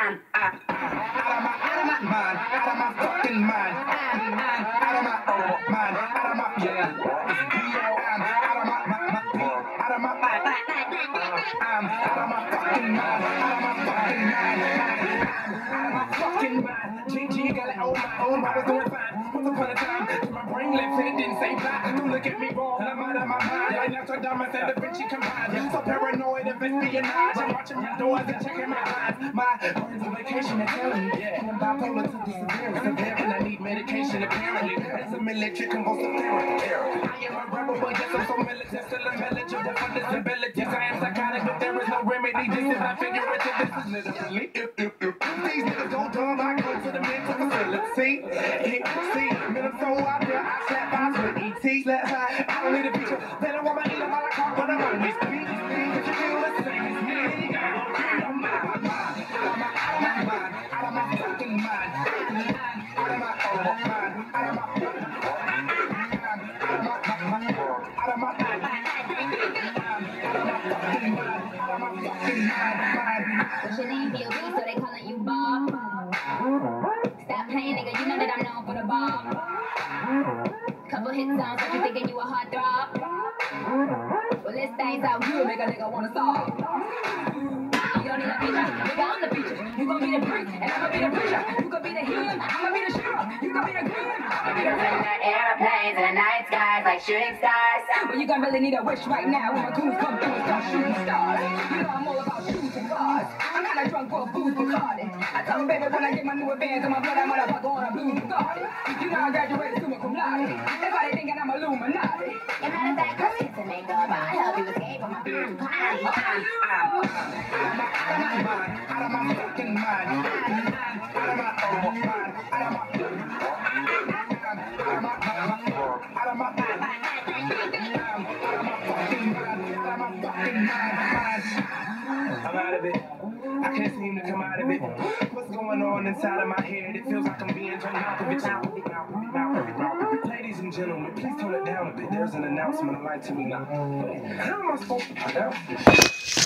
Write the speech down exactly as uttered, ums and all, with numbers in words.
I'm, I'm, I'm out of my, out of my mind, out of my fucking mind, I'm, I'm out of my oh, mind, out of my yeah. I'm out of my, my, my out of my mind, I'm out of my fucking mind, out of my fucking mind, out of my fucking mind. G G got it on my own, I was doing fine. Once upon a time, my brain left and it didn't say bye. Don't look at me wrong, I'm out of my mind. Right now, Nostradamus and Da Vinci combined. So paranoid of espionage, I'm watching my doors and checking my eyes. My brain's on vacation, they're telling me. And I'm bipolar to the severe, severe, and I need medication apparently. It's a military convulsive therapy. I am a rebel, but yes, I'm so militant, still I'm eligible for disabilities. I am psychotic, but there is no remedy. This is not figurative, this is literally. If, if, if these niggas don't dumb, I go to the mental facility. See, man, I'm so out there, I slap eyes with E T. I don't need a picture, they don't want my eat on my car, but I'm always beat. But you feel the same as me. Out of my mind, out of my, out of my mind, out of my fucking mind, out of my oh, mind, out of my fucking mind, out of my, my, my, out of my mind, out of my fucking mind, out of my fucking mind, mind. What's your name, B O B, so they calling you Bob? Stop playing, nigga, you know that I'm known for the bomb. Couple hit songs, but you thinking you a hot throb? Well, this thing's out here, make a nigga wanna stop. You don't need a feature, nigga, I'm the feature. You gon' be the priest, and I'ma be the preacher. You gon' be the him, I'ma be the sheriff. You gon' be the grim, I'ma be the rain. The airplanes in the night skies like shooting stars. Well, you gon' really need a wish right now when my goons come through and start shooting stars. You know I'm all about shoes and cars. I'm kinda drunk for booze Bacardi. I told baby when I get my new advance on my blood, I'm gonna fuck on a blue Bacardi. You know I graduated summa cum laude. That's why they thinking I'm Illuminati. And matter of fact, girl, it's a nigga, but I help you escape from my blue party. Out of my mind, out of my fucking mind, out of my oh, mind, out of my, out of my, out of my, out of my fucking mind, out of my fucking mind. I'm out of it. I can't seem to come out of it. What's going on inside of my head? It feels like I'm being turned out of it. Out of it, out of it, out of it, out of it. Ladies and gentlemen, please tone it down a bit. There's an announcement I'd like to me now. How am I supposed to pronounce this?